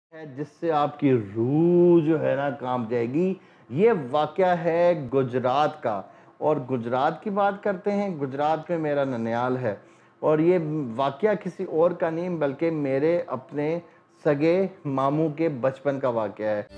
ہے جس سے آپ کی روح جو ہے نا کانپ جائے گی. یہ واقعہ ہے گجرات کا. اور گجرات کی بات کرتے ہیں. گجرات میں میرا ننیال ہے اور یہ واقعہ کسی اور کا نہیں بلکہ میرے اپنے سگے ماموں کے بچپن کا واقعہ ہے.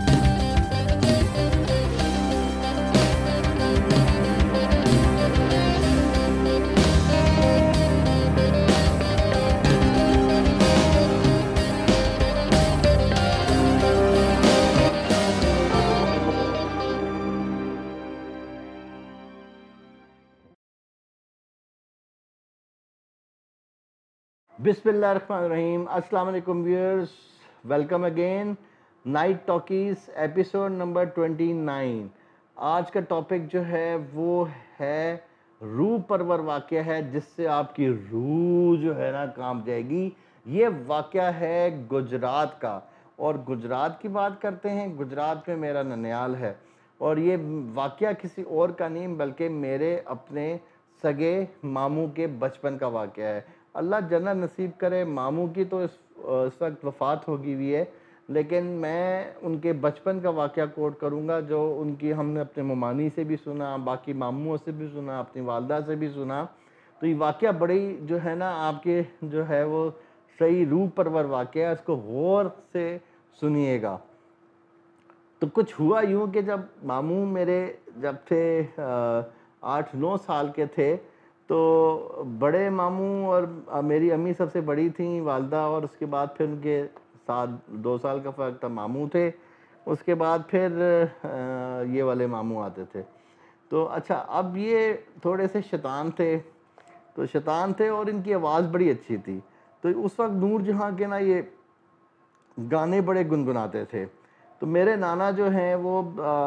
بسم اللہ الرحمن الرحیم. السلام علیکم viewers, welcome again. Night talkies episode number 29. آج کا ٹاپک جو ہے وہ ہے روح پرور واقعہ ہے جس سے آپ کی روح جو ہے نا کانپ جائے گی. یہ واقعہ ہے گجرات کا. اور گجرات کی بات کرتے ہیں. گجرات میں میرا ننیال ہے اور یہ واقعہ کسی اور کا نہیں بلکہ میرے اپنے سگے ماموں کے بچپن کا واقعہ ہے. اللہ جنت نصیب کرے. ماموں کی تو اس وقت وفات ہوگی ہوئی ہے, لیکن میں ان کے بچپن کا واقعہ کوٹ کروں گا جو ان کی ہم نے اپنے ممانی سے بھی سنا, باقی ماموں سے بھی سنا, اپنی والدہ سے بھی سنا. تو یہ واقعہ بڑی جو ہے نا آپ کے جو ہے وہ صحیح روح پرور واقعہ ہے. اس کو غور سے سنیے گا. تو کچھ ہوا یوں کہ جب ماموں میرے جب تھے 8-9 سال کے تھے تو بڑے ماموں اور میری امی سب سے بڑی تھیں, والدہ, اور اس کے بعد پھر ان کے ساتھ 2 سال کا فرق تھا, ماموں تھے. اس کے بعد پھر یہ والے ماموں آتے تھے. تو اچھا, اب یہ تھوڑے سے شیطان تھے اور ان کی آواز بڑی اچھی تھی. تو اس وقت نور جہاں کے نا یہ گانے بڑے گنگناتے تھے. تو میرے نانا جو ہیں وہ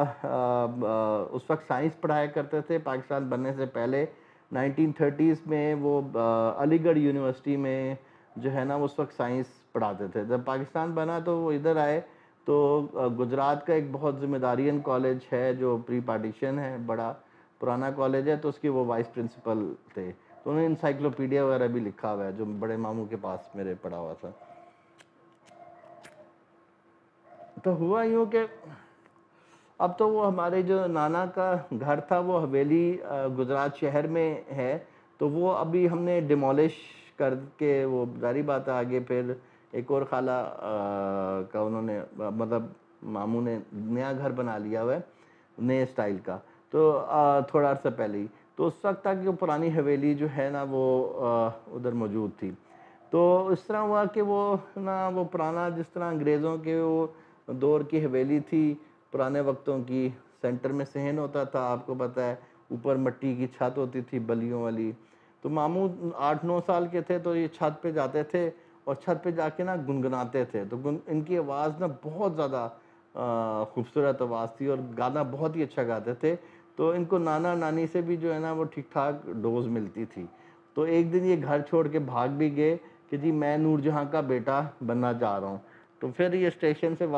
اس وقت سائنس پڑھایا کرتے تھے. پاکستان بننے سے پہلے 1930s میں وہ علی گڑھ یونیورسٹی میں جو ہے نا اس وقت سائنس پڑھاتے تھے. جب پاکستان بنا تو وہ ادھر آئے تو گجرات کا ایک بہت ذمہ دارین کالج ہے جو پری پارٹیشن ہے, بڑا پرانا کالج ہے, تو اس کے وہ وائس پرنسپل تھے. تو انہوں نے انسائکلوپیڈیا وغیرہ بھی لکھا ہوا ہے جو بڑے ماموں کے پاس میرے پڑھا ہوا تھا. تو ہوا یوں کہ اب تو وہ ہمارے جو نانا کا گھر تھا وہ حویلی گجرات شہر میں ہے, تو وہ ابھی ہم نے ڈیمولش کر کے وہ ظاہری بات ہے آگے پھر ایک اور خالہ کا انہوں نے مطلب ماموں نے نیا گھر بنا لیا ہوا ہے نئے سٹائل کا, تو تھوڑا عرصہ پہلے ہی. تو اس وقت تک جو پرانی حویلی جو ہے نا وہ ادھر موجود تھی. تو اس طرح ہوا کہ وہ پرانا جس طرح انگریزوں کے وہ دور کی حویلی تھی پرانے وقتوں کی, سینٹر میں صحن ہوتا تھا, آپ کو پتہ ہے, اوپر مٹی کی چھت ہوتی تھی بلیوں والی. تو ماموں 8-9 سال کے تھے تو یہ چھت پہ جاتے تھے اور چھت پہ جا کے نا گنگناتے تھے. تو ان کی آواز نا بہت زیادہ خوبصورت آواز تھی اور گانا بہت ہی اچھا گاتے تھے. تو ان کو نانا نانی سے بھی جو ہے نا وہ ٹھیک ٹھاک ڈوز ملتی تھی. تو ایک دن یہ گھر چھوڑ کے بھاگ بھی گئے کہ جی میں نور جہاں کا بیٹا بننا چاہ رہا ہوں. تو پھر یہ اسٹیشن سے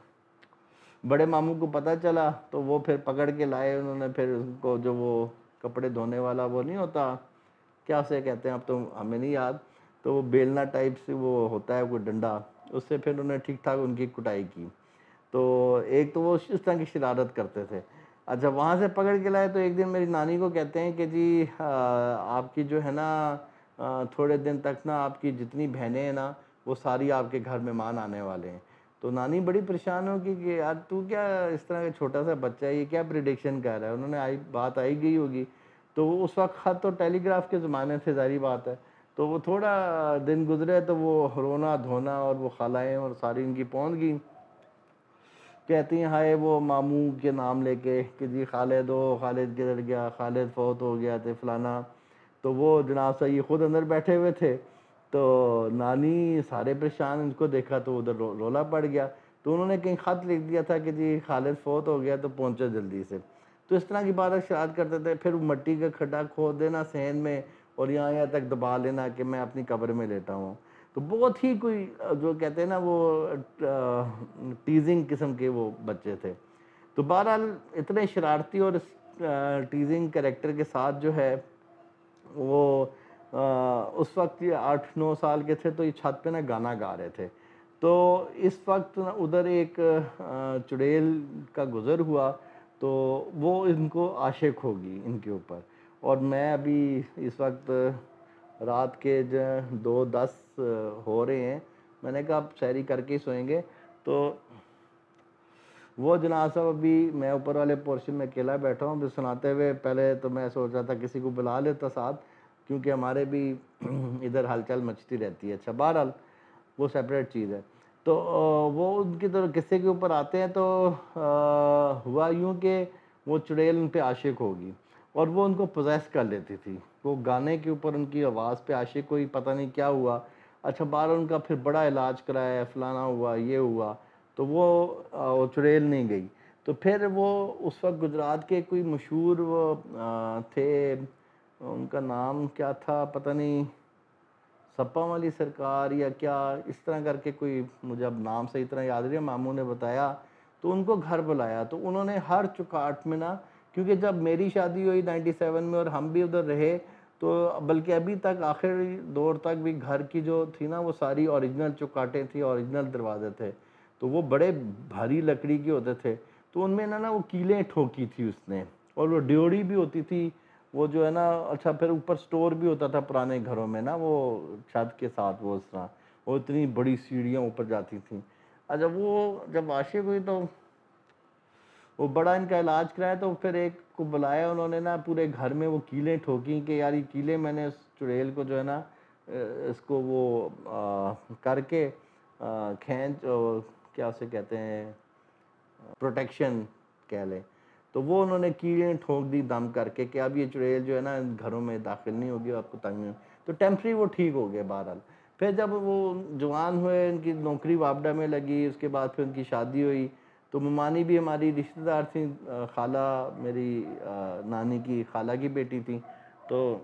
بڑے ماموں کو پتہ چلا تو وہ پھر پکڑ کے لائے انہوں نے. پھر ان کو جو وہ کپڑے دھونے والا وہ نہیں ہوتا, کیا اسے کہتے ہیں اب تو ہمیں نہیں یاد, تو وہ بیلنا ٹائپ سے وہ ہوتا ہے کوئی ڈنڈا, اس سے پھر انہوں نے ٹھیک ٹھاک ان کی کٹائی کی. تو ایک تو وہ اس طرح کی شرارت کرتے تھے. اچھا, وہاں سے پکڑ کے لائے تو ایک دن میری نانی کو کہتے ہیں کہ جی آپ کی جو ہے نا تھوڑے دن تک نا آپ کی جتنی بہنیں ہیں نا وہ ساری آپ کے گھر مہمان آنے والے ہیں. تو نانی بڑی پریشان ہوگی کہ یار تو کیا اس طرح کا چھوٹا سا بچہ ہے, یہ کیا پریڈکشن کر رہا ہے. انہوں نے بات آئی گئی ہوگی. تو وہ اس وقت خط اور ٹیلی گراف کے زمانے سے ظاہری بات ہے. تو وہ تھوڑا دن گزرے تو وہ رونا دھونا اور وہ خالائیں اور ساری ان کی پہنچ گئیں. کہتی ہیں ہائے وہ ماموں کے نام لے کے کہ جی خالد خالد گزر گیا, خالد فوت ہو گیا تھے فلانا. تو وہ جناب صاحب یہ خود اندر بیٹھے ہوئے تھے. تو نانی سارے پریشان, ان کو دیکھا تو ادھر رولا پڑ گیا. تو انہوں نے کہیں خط لکھ دیا تھا کہ جی خالد فوت ہو گیا تو پہنچو جلدی سے. تو اس طرح کی بات شروعات کرتے تھے. پھر مٹی کا کھڈا کھود دینا صحن میں اور یہاں تک دبا لینا کہ میں اپنی قبر میں لیٹا ہوں. تو بہت ہی کوئی جو کہتے ہیں نا وہ ٹیزنگ قسم کے وہ بچے تھے. تو بہرحال اتنے شرارتی اور ٹیزنگ کریکٹر کے ساتھ جو ہے وہ اس وقت یہ 8-9 سال کے تھے. تو یہ چھت پہ نا گانا گا رہے تھے. تو اس وقت ادھر ایک چڑیل کا گزر ہوا تو وہ ان کو عاشق ہوگی ان کے اوپر. اور میں ابھی اس وقت رات کے 2:10 ہو رہے ہیں, میں نے کہا اب سحری کر کے ہی سوئیں گے. تو وہ جناب صاحب ابھی میں اوپر والے پورشن میں اکیلا بیٹھا ہوں, پھر سناتے ہوئے پہلے تو میں سوچ رہا تھا کسی کو بلا لیتا ساتھ, کیونکہ ہمارے بھی ادھر ہلچل مچتی رہتی ہے. اچھا بہرحال وہ سیپریٹ چیز ہے. تو وہ ان کی طرف قصے کے اوپر آتے ہیں. تو ہوا یوں کہ وہ چڑیل ان پہ عاشق ہوگی اور وہ ان کو پوزیس کر لیتی تھی. وہ گانے کے اوپر ان کی آواز پہ عاشق ہوئی, پتہ نہیں کیا ہوا. اچھا بہرحال ان کا پھر بڑا علاج کرایا, فلانا ہوا, یہ ہوا, تو وہ چڑیل نہیں گئی. تو پھر وہ اس وقت گجرات کے کوئی مشہور وہ تھے, ان کا نام کیا تھا پتہ نہیں, سپا والی سرکار یا کیا اس طرح کر کے کوئی, مجھے اب نام صحیح طرح یاد نہیں ہے, ماموں نے بتایا. تو ان کو گھر بلایا, تو انہوں نے ہر چکاٹ میں نا, کیونکہ جب میری شادی ہوئی 97 میں اور ہم بھی ادھر رہے, تو بلکہ ابھی تک آخری دور تک بھی گھر کی جو تھی نا وہ ساری اوریجنل چکاٹیں تھیں, اوریجنل دروازے تھے. تو وہ بڑے بھاری لکڑی کے ہوتے تھے. تو ان میں نا وہ کیلیں ٹھوکی تھی اس نے, اور وہ ڈیوڑی بھی ہوتی تھی وہ جو ہے نا. اچھا پھر اوپر سٹور بھی ہوتا تھا پرانے گھروں میں نا, وہ چھت کے ساتھ وہ اس طرح, اور اتنی بڑی سیڑھیاں اوپر جاتی تھیں. اچھا وہ جب عاشق ہوئی تو وہ بڑا ان کا علاج کرایا, تو پھر ایک کو بلایا انہوں نے نا, پورے گھر میں وہ کیلیں ٹھوکیں کہ یار یہ کیلیں میں نے اس چڑیل کو جو ہے نا اس کو وہ کر کے کھینچ, کیا اسے کہتے ہیں, پروٹیکشن کہہ لیں. تو وہ انہوں نے کیلیں ٹھوک دی دم کر کے کہ اب یہ چڑیل جو ہے نا گھروں میں داخل نہیں ہوگی, آپ کو تنگ نہیں. تو ٹیمپری وہ ٹھیک ہو گئے بہرحال. پھر جب وہ جوان ہوئے, ان کی نوکری وابڈا میں لگی, اس کے بعد پھر ان کی شادی ہوئی. تو ممانی بھی ہماری رشتہ دار تھیں, خالہ میری نانی کی خالہ کی بیٹی تھیں, تو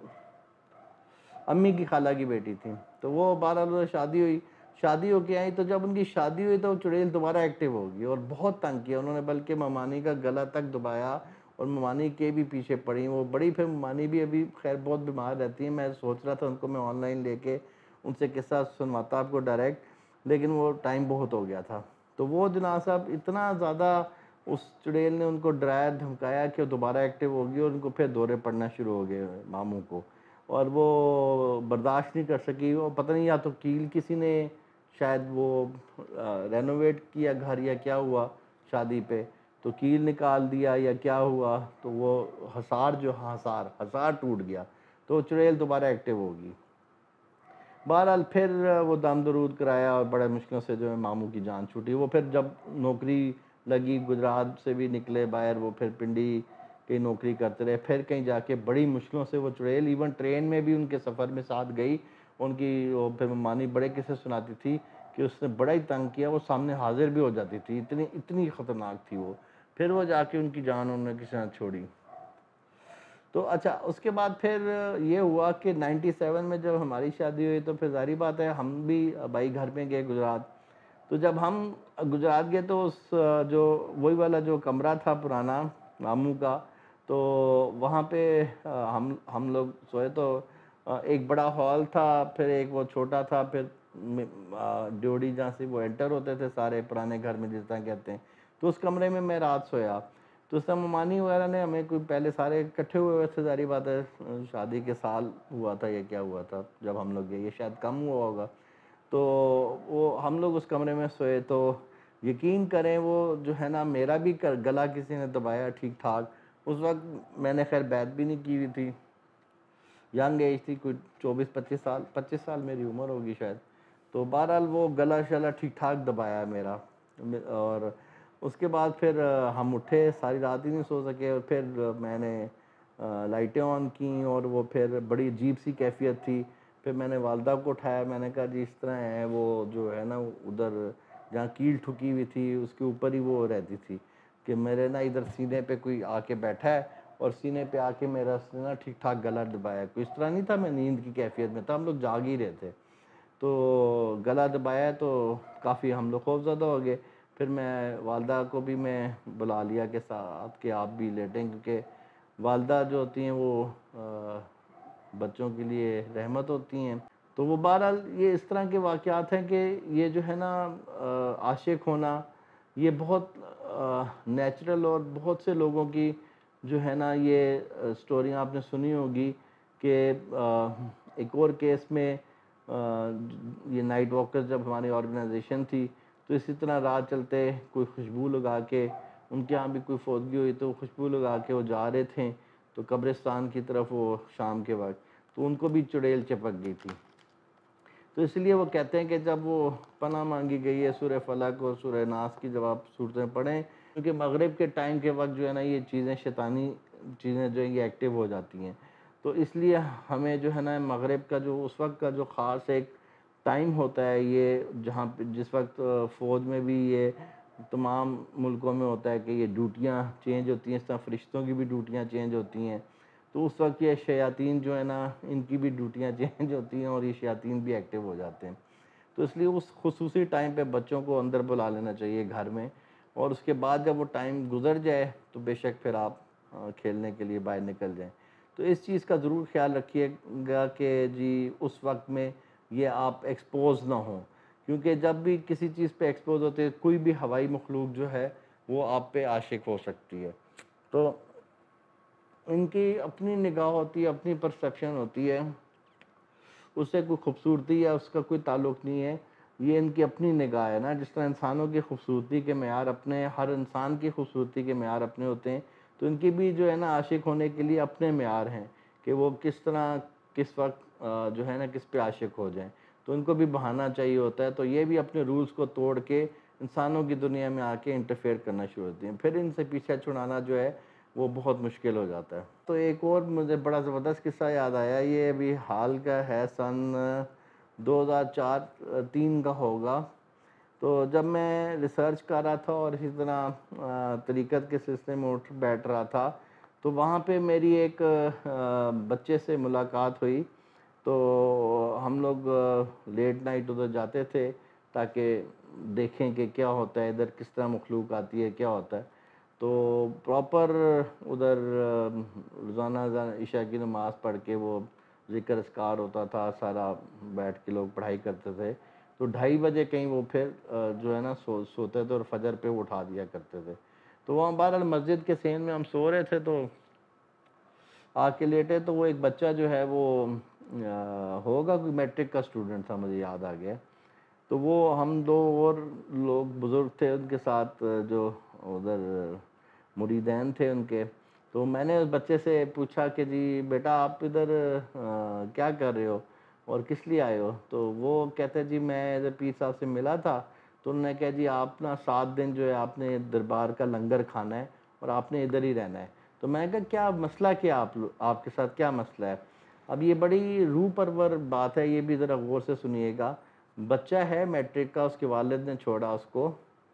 امی کی خالہ کی بیٹی تھیں. تو وہ بہرحال شادی ہوئی, شادی ہو کے آئی. تو جب ان کی شادی ہوئی تو چڑیل دوبارہ ایکٹیو ہو گئی اور بہت تنگ کیا انہوں نے, بلکہ ممانی کا گلا تک دبایا اور ممانی کے بھی پیچھے پڑی وہ بڑی. پھر ممانی بھی ابھی خیر بہت بیمار رہتی ہیں, میں سوچ رہا تھا ان کو میں آن لائن لے کے ان سے قصہ سنواتا آپ کو ڈائریکٹ, لیکن وہ ٹائم بہت ہو گیا تھا. تو وہ جناب صاحب اتنا زیادہ اس چڑیل نے ان کو ڈرایا دھمکایا کہ وہ دوبارہ ایکٹیو ہوگی, اور ان کو پھر دورے پڑنا شروع ہو گئے ماموں کو, اور وہ برداشت نہیں کر سکی. وہ پتہ نہیں یا تو کیل کسی نے شاید وہ رینوویٹ کیا گھر یا کیا ہوا شادی پہ, تو کیل نکال دیا یا کیا ہوا, تو وہ حصار ٹوٹ گیا, تو چڑیل دوبارہ ایکٹیو ہوگی. بہرحال پھر وہ دم درود کرایا اور بڑے مشکلوں سے جو ہے ماموں کی جان چھوٹی. وہ پھر جب نوکری لگی گجرات سے بھی نکلے باہر, وہ پھر پنڈی کی نوکری کرتے رہے. پھر کہیں جا کے بڑی مشکلوں سے وہ چڑیل ایون ٹرین میں بھی ان کے سفر میں ساتھ گئی. ان کی وہ پھر ممانی بڑے قصے سناتی تھی کہ اس نے بڑا ہی تنگ کیا, وہ سامنے حاضر بھی ہو جاتی تھی, اتنی خطرناک تھی وہ. پھر وہ جا کے ان کی جان انہوں نے کسی طرح چھوڑی. تو اچھا اس کے بعد پھر یہ ہوا کہ 97 میں جب ہماری شادی ہوئی تو پھر ظاہری بات ہے ہم بھی بھائی گھر میں گئے گجرات. تو جب ہم گجرات گئے تو اس جو وہی والا جو کمرہ تھا پرانا ماموں کا, تو وہاں پہ ہم لوگ سوئے. تو ایک بڑا ہال تھا, پھر ایک وہ چھوٹا تھا, پھر ڈیوڑی جہاں سے وہ انٹر ہوتے تھے سارے پرانے گھر میں جس طرح کہتے ہیں. تو اس کمرے میں میں رات سویا. تو اس طرح ممانی وغیرہ نے ہمیں کوئی پہلے سارے اکٹھے ہوئے تھے, ظاہری بات ہے شادی کے سال ہوا تھا یا کیا ہوا تھا جب ہم لوگ گئے, یہ شاید کم ہوا ہوگا. تو وہ ہم لوگ اس کمرے میں سوئے. تو یقین کریں وہ جو ہے نا میرا بھی گلا کسی نے دبایا ٹھیک ٹھاک. اس وقت میں نے خیر بیعت بھی نہیں کی ہوئی تھی, ینگ ایج تھی, کوئی 25 سال میری عمر ہوگی شاید. تو بہرحال وہ گلا شلا ٹھیک ٹھاک دبایا میرا. اور اس کے بعد پھر ہم اٹھے, ساری رات ہی نہیں سو سکے, اور پھر میں نے لائٹیں آن کیں, اور وہ پھر بڑی عجیب سی کیفیت تھی. پھر میں نے والدہ کو اٹھایا, میں نے کہا جی اس طرح ہے, وہ جو ہے نا ادھر جہاں کیل ٹھکی ہوئی تھی اس کے اوپر ہی وہ رہتی تھی, کہ میرے نا ادھر سینے پہ کوئی آ کے بیٹھا ہے, اور سینے پہ آ کے میرا نا ٹھیک ٹھاک گلا دبایا. کوئی اس طرح نہیں تھا میں نیند کی کیفیت میں تھا, ہم لوگ جاگ ہی رہے تھے. تو گلا دبایا تو کافی ہم لوگ خوف زدہ ہو گئے. پھر میں والدہ کو بھی میں بلا لیا کہ ساتھ کہ آپ بھی لیٹیں, کیونکہ والدہ جو ہوتی ہیں وہ بچوں کے لیے رحمت ہوتی ہیں. تو وہ بہرحال یہ اس طرح کے واقعات ہیں کہ یہ جو ہے نا عاشق ہونا یہ بہت نیچرل، اور بہت سے لوگوں کی جو ہے نا یہ سٹوریاں آپ نے سنی ہوگی کہ ایک اور کیس میں یہ نائٹ واکرز جب ہماری آرگنائزیشن تھی تو اسی طرح رات چلتے کوئی خوشبو لگا کے، ان کے ہاں بھی کوئی فوتگی ہوئی تو خوشبو لگا کے وہ جا رہے تھے تو قبرستان کی طرف وہ شام کے وقت، تو ان کو بھی چڑیل چپک گئی تھی۔ تو اس لیے وہ کہتے ہیں کہ جب وہ پناہ مانگی گئی ہے سورہ فلق اور سورہ ناس کی جب آپ صورتیں پڑھیں، کیونکہ مغرب کے ٹائم کے وقت جو ہے نا یہ چیزیں شیطانی چیزیں جو ہیں یہ ایکٹیو ہو جاتی ہیں، تو اس لیے ہمیں جو ہے نا مغرب کا جو اس وقت کا جو خاص ایک ٹائم ہوتا ہے، یہ جہاں پہ جس وقت فوج میں بھی یہ تمام ملکوں میں ہوتا ہے کہ یہ ڈیوٹیاں چینج ہوتی ہیں، اس طرح فرشتوں کی بھی ڈیوٹیاں چینج ہوتی ہیں، تو اس وقت یہ شیاطین جو ہے نا ان کی بھی ڈیوٹیاں چینج ہوتی ہیں اور یہ شیاطین بھی ایکٹیو ہو جاتے ہیں۔ تو اس لیے اس خصوصی ٹائم پہ بچوں کو اندر بلا لینا چاہیے گھر میں، اور اس کے بعد جب وہ ٹائم گزر جائے تو بے شک پھر آپ کھیلنے کے لیے باہر نکل جائیں۔ تو اس چیز کا ضرور خیال رکھیے گا کہ جی اس وقت میں یہ آپ ایکسپوز نہ ہوں، کیونکہ جب بھی کسی چیز پہ ایکسپوز ہوتے ہیں کوئی بھی ہوائی مخلوق جو ہے وہ آپ پہ عاشق ہو سکتی ہے۔ تو ان کی اپنی نگاہ ہوتی ہے، اپنی پرسیپشن ہوتی ہے، اس سے کوئی خوبصورتی یا اس کا کوئی تعلق نہیں ہے، یہ ان کی اپنی نگاہ ہے نا، جس طرح انسانوں کی خوبصورتی کے معیار اپنے، ہر انسان کی خوبصورتی کے معیار اپنے ہوتے ہیں، تو ان کی بھی جو ہے نا عاشق ہونے کے لیے اپنے معیار ہیں کہ وہ کس طرح کس وقت جو ہے نا کس پہ عاشق ہو جائیں، تو ان کو بھی بہانا چاہیے ہوتا ہے، تو یہ بھی اپنے رولز کو توڑ کے انسانوں کی دنیا میں آ کے انٹرفیئر کرنا شروع ہوتی ہیں، پھر ان سے پیچھا چھڑانا جو ہے وہ بہت مشکل ہو جاتا ہے۔ تو ایک اور مجھے بڑا زبردست قصہ یاد آیا، یہ ابھی حال کا ہے، سن 2004-3 کا ہوگا، تو جب میں ریسرچ کر رہا تھا اور اسی طرح طریقت کے سلسلے میں اٹھ بیٹھ رہا تھا، تو وہاں پہ میری ایک بچے سے ملاقات ہوئی، تو ہم لوگ لیٹ نائٹ ادھر جاتے تھے تاکہ دیکھیں کہ کیا ہوتا ہے ادھر، کس طرح مخلوق آتی ہے، کیا ہوتا ہے، تو پراپر ادھر روزانہ عشاء کی نماز پڑھ کے وہ ذکر اذکار ہوتا تھا، سارا بیٹھ کے لوگ پڑھائی کرتے تھے، تو 2:30 بجے کہیں وہ پھر جو ہے نا سوتے تھے اور فجر پہ اٹھا دیا کرتے تھے۔ تو وہاں بہرحال مسجد کے سین میں ہم سو رہے تھے، تو آ کے لیٹے تو وہ ایک بچہ جو ہے وہ ہوگا کوئی میٹرک کا اسٹوڈنٹ تھا، مجھے یاد آ گیا، تو وہ ہم دو اور لوگ بزرگ تھے ان کے ساتھ جو ادھر مریدین تھے ان کے، تو میں نے اس بچے سے پوچھا کہ جی بیٹا آپ ادھر کیا کر رہے ہو اور کس لیے آئے ہو، تو وہ کہتے جی میں ادھر پیر صاحب سے ملا تھا، تو انہوں نے کہا جی آپ نا 7 دن جو ہے آپ نے دربار کا لنگر کھانا ہے اور آپ نے ادھر ہی رہنا ہے۔ تو میں نے کہا کیا مسئلہ، کیا آپ کے ساتھ کیا مسئلہ ہے؟ اب یہ بڑی روح پرور بات ہے، یہ بھی ذرا غور سے سنیے گا۔ بچہ ہے میٹرک کا، اس کے والد نے چھوڑا اس کو،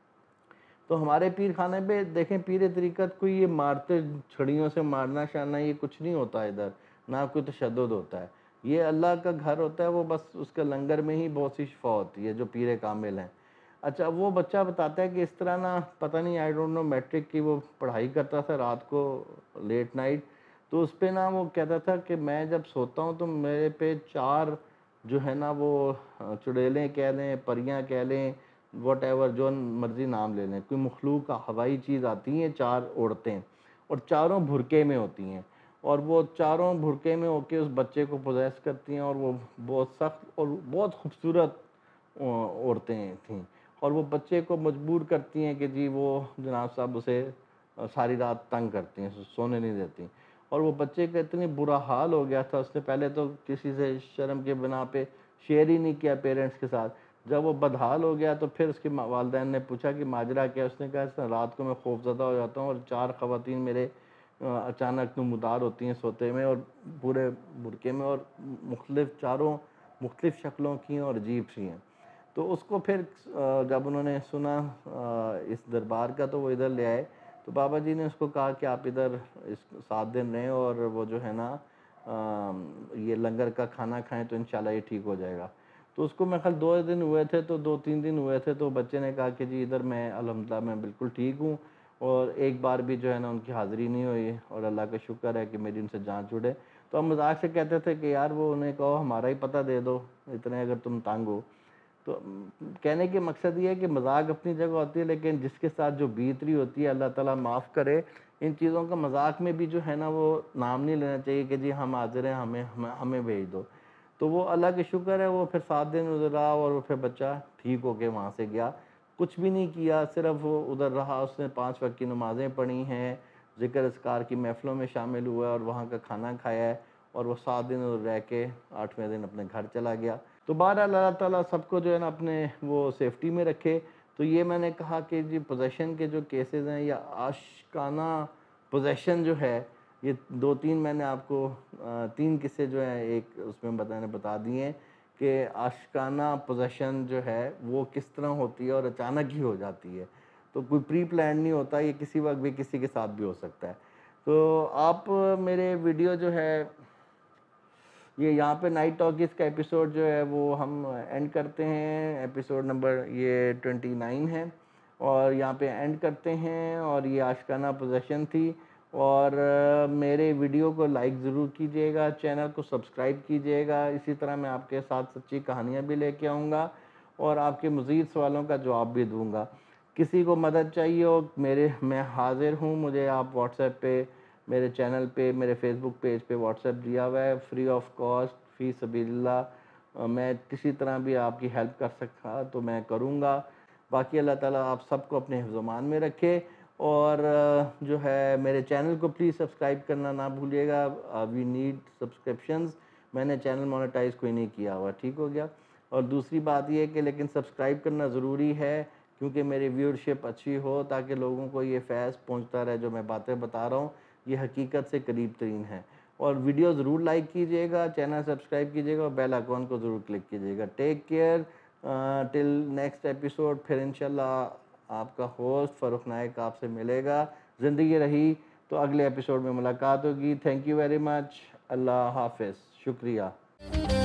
تو ہمارے پیر خانے پہ دیکھیں پیر طریقت کوئی یہ مارتے چھڑیوں سے مارنا شارنا یہ کچھ نہیں ہوتا ادھر، نہ کوئی تشدد ہوتا ہے، یہ اللہ کا گھر ہوتا ہے، وہ بس اس کے لنگر میں ہی بہت سی شفا ہوتی ہے جو پیر کامل ہیں۔ اچھا وہ بچہ بتاتا ہے کہ اس طرح نا پتہ نہیں آئی ڈونٹ نو میٹرک کی وہ پڑھائی کرتا تھا رات کو لیٹ نائٹ، تو اس پہ نا وہ کہتا تھا کہ میں جب سوتا ہوں تو میرے پہ 4 جو ہے نا وہ چڑیلیں کہہ لیں، پریاں کہہ لیں، واٹ ایور جو مرضی نام لے لیں، کوئی مخلوق کا ہوائی چیز آتی ہیں 4 عورتیں، اور چاروں بھرکے میں ہوتی ہیں، اور وہ چاروں بھرکے میں ہو کے اس بچے کو پوزیس کرتی ہیں، اور وہ بہت سخت اور بہت خوبصورت عورتیں تھیں، اور وہ بچے کو مجبور کرتی ہیں کہ جی وہ جناب صاحب اسے ساری رات تنگ کرتی ہیں، سونے نہیں دیتی، اور وہ بچے کا اتنی برا حال ہو گیا تھا، اس نے پہلے تو کسی سے شرم کے بنا پہ شیئر ہی نہیں کیا پیرنٹس کے ساتھ، جب وہ بدحال ہو گیا تو پھر اس کے والدین نے پوچھا کہ ماجرا کیا، اس نے کہا اس طرح رات کو میں خوف زدہ ہو جاتا ہوں اور 4 خواتین میرے اچانک نمودار ہوتی ہیں سوتے میں اور پورے برقعے میں، اور مختلف چاروں مختلف شکلوں کی ہیں اور عجیب سی ہیں۔ تو اس کو پھر جب انہوں نے سنا اس دربار کا تو وہ ادھر لے آئے، تو بابا جی نے اس کو کہا کہ آپ ادھر 7 دن رہیں اور وہ جو ہے نا یہ لنگر کا کھانا کھائیں تو انشاءاللہ یہ ٹھیک ہو جائے گا۔ تو اس کو میں خیال 2 دن ہوئے تھے، تو 2-3 دن ہوئے تھے، تو بچے نے کہا کہ جی ادھر میں الحمدللہ میں بالکل ٹھیک ہوں، اور ایک بار بھی جو ہے نا ان کی حاضری نہیں ہوئی، اور اللہ کا شکر ہے کہ میری ان سے جان چھوڑے۔ تو ہم مذاق سے کہتے تھے کہ یار وہ انہیں کہو ہمارا ہی پتہ دے دو اتنے اگر تم تنگ ہو. تو کہنے کے مقصد یہ ہے کہ مذاق اپنی جگہ ہوتی ہے، لیکن جس کے ساتھ جو بیت رہی ہوتی ہے اللہ تعالیٰ معاف کرے، ان چیزوں کا مذاق میں بھی جو ہے نا وہ نام نہیں لینا چاہیے کہ جی ہم حاضر ہیں، ہمیں بھیج دو. تو وہ اللہ کا شکر ہے، وہ پھر 7 دن ادھر رہا اور وہ پھر بچہ ٹھیک ہو کے وہاں سے گیا. کچھ بھی نہیں کیا، صرف وہ ادھر رہا، اس نے 5 وقت کی نمازیں پڑھی ہیں، ذکر اذکار کی محفلوں میں شامل ہوا ہے اور وہاں کا کھانا کھایا ہے، اور وہ 7 دن ادھر رہ کے 8ویں دن اپنے گھر چلا گیا. تو بہرحال اللہ تعالیٰ سب کو جو ہے نا اپنے وہ سیفٹی میں رکھے. تو یہ میں نے کہا کہ جی پوزیشن کے جو کیسز ہیں یا عاشقانہ پوزیشن جو ہے، یہ 2-3 میں نے آپ کو 3 قصے جو ہیں ایک اس میں بتا دیے ہیں کہ عاشقانہ پوزیشن جو ہے وہ کس طرح ہوتی ہے اور اچانک ہی ہو جاتی ہے. تو کوئی پری پلان نہیں ہوتا، یہ کسی وقت بھی کسی کے ساتھ بھی ہو سکتا ہے. تو آپ میرے ویڈیو جو ہے یہ یہاں پہ نائٹ ٹاکیز کا ایپیسوڈ جو ہے وہ ہم اینڈ کرتے ہیں. ایپیسوڈ نمبر یہ 29 ہے اور یہاں پہ اینڈ کرتے ہیں. اور یہ عاشقانہ پوزیشن تھی. اور میرے ویڈیو کو لائک ضرور کیجیے گا، چینل کو سبسکرائب کیجیے گا. اسی طرح میں آپ کے ساتھ سچی کہانیاں بھی لے کے آؤں گا اور آپ کے مزید سوالوں کا جواب بھی دوں گا. کسی کو مدد چاہیے ہو میں حاضر ہوں. مجھے آپ واٹس ایپ پہ، میرے چینل پہ، میرے فیس بک پیج پہ واٹس ایپ دیا ہوا ہے، فری آف کاسٹ، فی سبیل اللہ. میں کسی طرح بھی آپ کی ہیلپ کر سکتا تو میں کروں گا. باقی اللہ تعالیٰ آپ سب کو اپنے حفظ و امان میں رکھے. اور جو ہے میرے چینل کو پلیز سبسکرائب کرنا نہ بھولیے گا. We need subscriptions. میں نے چینل مونیٹائز کوئی نہیں کیا ہوا، ٹھیک ہو گیا. اور دوسری بات یہ ہے کہ لیکن سبسکرائب کرنا ضروری ہے کیونکہ میری ویورشپ اچھی ہو، تاکہ لوگوں کو یہ فیض پہنچتا رہے جو میں باتیں بتا رہا ہوں یہ حقیقت سے قریب ترین ہے. اور ویڈیو ضرور لائک کیجیے گا، چینل سبسکرائب کیجیے گا اور بیل آئیکن کو ضرور کلک کیجیے گا. Take care till next episode. پھر انشاءاللہ آپ کا ہوسٹ فاروق نائک آپ سے ملے گا. زندگی رہی تو اگلے ایپیسوڈ میں ملاقات ہوگی. Thank you very much. اللہ حافظ. شکریہ.